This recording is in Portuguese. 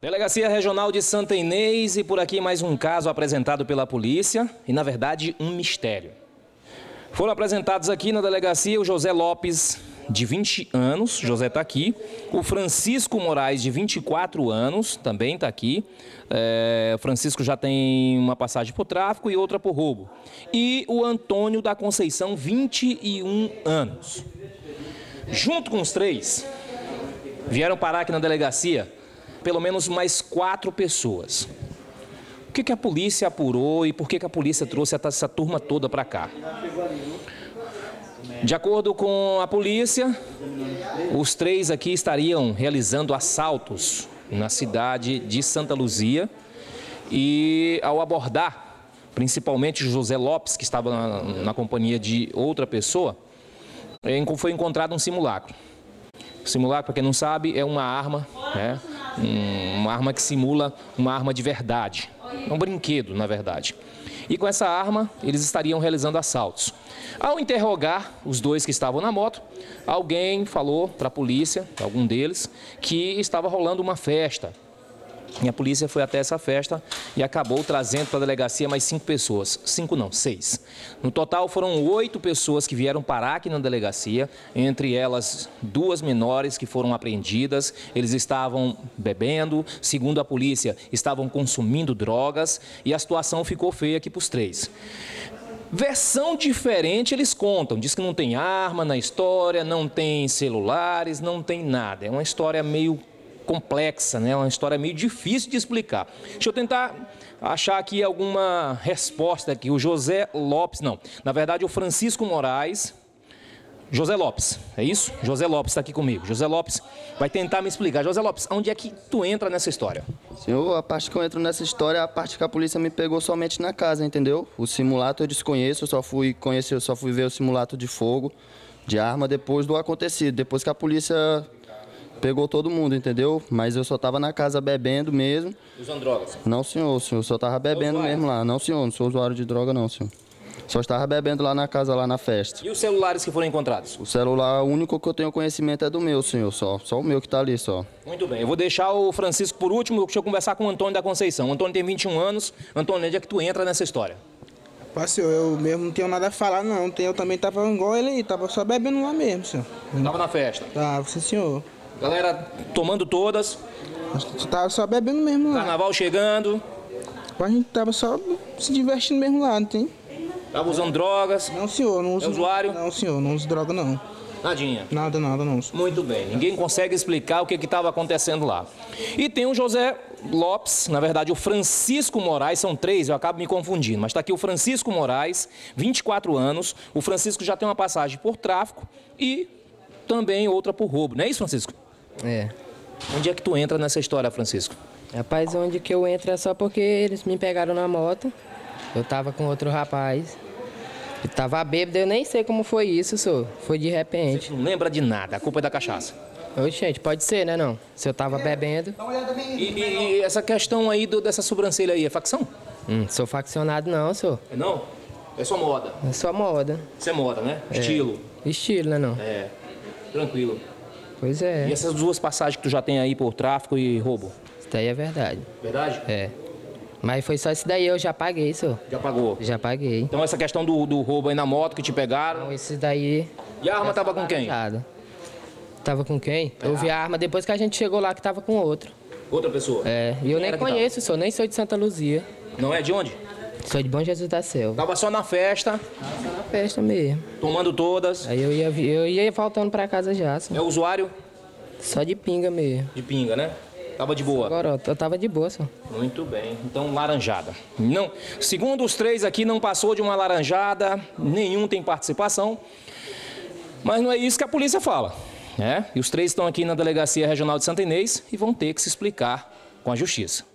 Delegacia Regional de Santa Inês e por aqui mais um caso apresentado pela polícia e, na verdade, um mistério. Foram apresentados aqui na delegacia o José Lopes, de 20 anos, José está aqui, o Francisco Moraes, de 24 anos, também está aqui. O Francisco já tem uma passagem por tráfico e outra por roubo. E o Antônio da Conceição, 21 anos. Junto com os três, vieram parar aqui na delegacia pelo menos mais 4 pessoas. O que a polícia apurou e por que a polícia trouxe essa turma toda para cá? De acordo com a polícia, os 3 aqui estariam realizando assaltos na cidade de Santa Luzia e, ao abordar, principalmente José Lopes, que estava na companhia de outra pessoa, foi encontrado um simulacro. O simulacro, para quem não sabe, é uma arma, né? Uma arma que simula uma arma de verdade. É um brinquedo, na verdade. E com essa arma, eles estariam realizando assaltos. Ao interrogar os 2 que estavam na moto, alguém falou para a polícia, algum deles, que estava rolando uma festa. E a polícia foi até essa festa e acabou trazendo para a delegacia mais 5 pessoas. 5 não, 6. No total foram 8 pessoas que vieram parar aqui na delegacia, entre elas 2 menores que foram apreendidas. Eles estavam bebendo, segundo a polícia, estavam consumindo drogas e a situação ficou feia aqui para os 3. Versão diferente eles contam, diz que não tem arma na história, não tem celulares, não tem nada. É uma história meio complexa, né? Uma história meio difícil de explicar. Deixa eu tentar achar aqui alguma resposta aqui. O José Lopes, não. Na verdade, o Francisco Moraes. José Lopes, é isso? José Lopes está aqui comigo. José Lopes vai tentar me explicar. José Lopes, onde é que tu entra nessa história? Senhor, a parte que eu entro nessa história é a parte que a polícia me pegou somente na casa, entendeu? O simulacro eu desconheço, eu só fui ver o simulacro de fogo, de arma, depois do acontecido, depois que a polícia pegou todo mundo, entendeu? Mas eu só tava na casa bebendo mesmo. Usando drogas? Não, senhor, eu só tava bebendo mesmo lá. Não, senhor, não sou usuário de droga, não, senhor. Só estava bebendo lá na casa, lá na festa. E os celulares que foram encontrados? O celular, o único que eu tenho conhecimento é do meu, senhor, só o meu que tá ali, só. Muito bem, eu vou deixar o Francisco por último, deixa eu conversar com o Antônio da Conceição. O Antônio tem 21 anos. Antônio, onde é que tu entra nessa história? Senhor, eu mesmo não tenho nada a falar, não. Eu também tava igual ele aí, tava só bebendo lá mesmo, senhor. Tava na festa? Tava, sim, senhor. Galera tomando todas. Tava só bebendo mesmo lá. Carnaval chegando. A gente tava só se divertindo mesmo lá, não tem? Tava usando drogas? Não, senhor, não uso. É usuário? Não, senhor, não uso droga, não. Nadinha? Nada, não. Muito bem, ninguém consegue explicar o que estava acontecendo lá. E tem o José Lopes, na verdade o Francisco Moraes, são 3, eu acabo me confundindo, mas está aqui o Francisco Moraes, 24 anos, o Francisco já tem uma passagem por tráfico e também outra por roubo, não é isso, Francisco? É. Onde é que tu entra nessa história, Francisco? Rapaz, onde que eu entro é só porque eles me pegaram na moto, eu tava com outro rapaz. Eu tava bêbado, eu nem sei como foi isso, senhor. Foi de repente. Você não lembra de nada, a culpa é da cachaça. Ô, gente, pode ser, né, não? Se eu tava bebendo. E essa questão aí dessa sobrancelha aí, é facção? Sou faccionado não, senhor. É não? É só moda? É só moda. Isso é moda, né? Estilo. Estilo, né, não? É, tranquilo. Pois é. E essas 2 passagens que tu já tem aí por tráfico e roubo? Isso daí é verdade. Verdade? É. Mas foi só isso daí, eu já paguei, senhor. Já pagou? Já paguei. Então essa questão do roubo aí na moto que te pegaram... Então, esse daí... E a arma tava com quem? Tava com quem? Eu vi a arma depois que a gente chegou lá, que tava com outro. Outra pessoa? É, e eu nem conheço, senhor, nem sou de Santa Luzia. Não é de onde? Sou de Bom Jesus da Selva. Tava só na festa, Só na festa mesmo. tomando todas. Aí eu ia voltando pra casa já, senhor. É usuário Só de pinga mesmo. de pinga, né? Tava de boa? Agora, eu tava de boa, senhor. Muito bem. Então, laranjada. Não, segundo os 3 aqui, não passou de uma laranjada, nenhum tem participação. Mas não é isso que a polícia fala, né? E os 3 estão aqui na Delegacia Regional de Santa Inês e vão ter que se explicar com a justiça.